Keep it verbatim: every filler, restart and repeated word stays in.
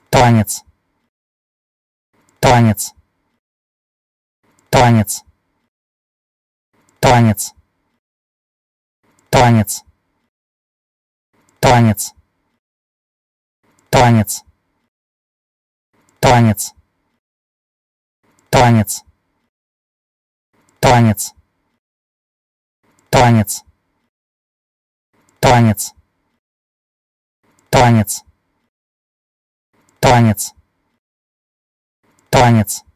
танец, танец, танец, танец, танец, танец, танец, танец, танец, танец, танец, танец, танец, танец, танец,